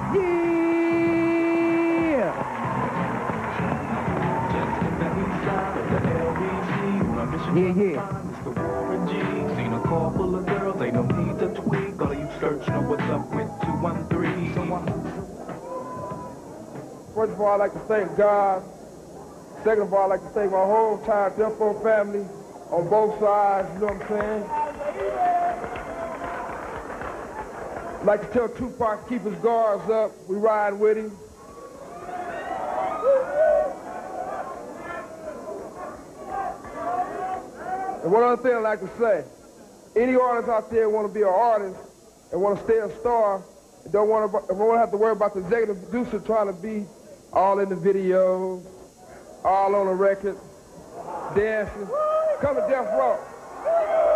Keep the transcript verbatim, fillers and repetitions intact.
Yeah, yeah. It's the Warren G. Seen a car full of girls, ain't no need to tweak. All of you search know what's up with two one three. First of all, I'd like to thank God. Second of all, I'd like to thank my whole entire Defo family on both sides, you know what I'm saying? I'd like to tell Tupac to keep his guards up. We ride with him. And one other thing I'd like to say, any artist out there want to be an artist and want to stay a star, and don't want to, don't want to have to worry about the executive producer trying to be all in the videos, all on the record, dancing, come to Death Row.